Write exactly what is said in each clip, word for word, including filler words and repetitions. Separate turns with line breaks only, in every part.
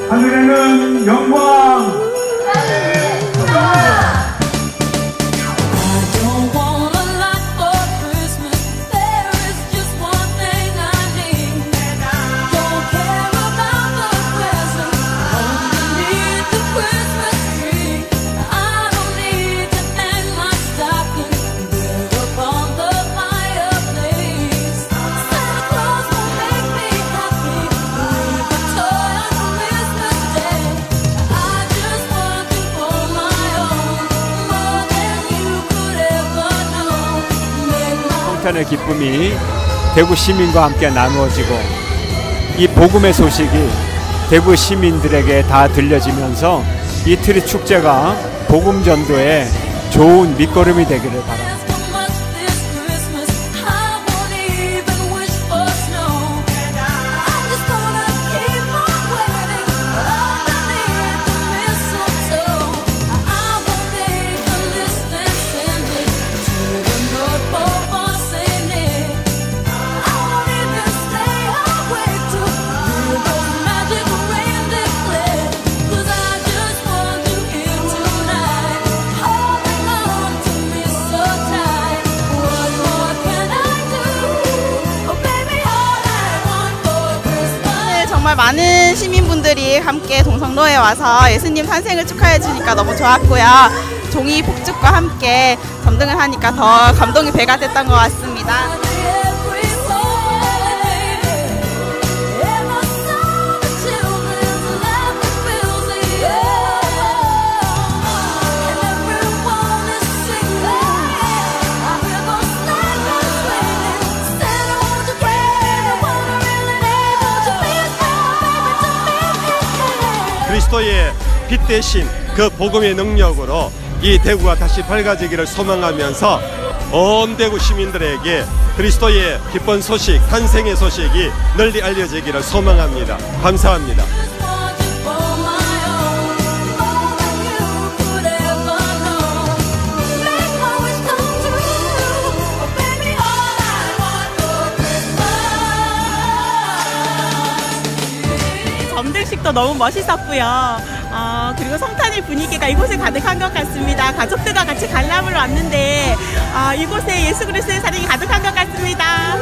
하늘에는 영광.
성탄의 기쁨이 대구 시민과 함께 나누어지고 이 복음의 소식이 대구 시민들에게 다 들려지면서 이 트리 축제가 복음 전도의 좋은 밑거름이 되기를 바랍니다.
정말 많은 시민분들이 함께 동성로에 와서 예수님 탄생을 축하해 주니까 너무 좋았고요. 종이 폭죽과 함께 점등을 하니까 더 감동이 배가 됐던 것 같습니다.
그리스도의 빛 대신 그 복음의 능력으로 이 대구가 다시 밝아지기를 소망하면서 온 대구 시민들에게 그리스도의 기쁜 소식, 탄생의 소식이 널리 알려지기를 소망합니다. 감사합니다.
점등식도 너무 멋있었고요. 어, 그리고 성탄의 분위기가 이곳에 가득한 것 같습니다. 가족들과 같이 관람을 왔는데 어, 이곳에 예수 그리스도의 사랑이 가득한 것 같습니다.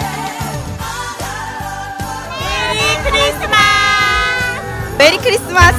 메리 크리스마스! 메리 크리스마스!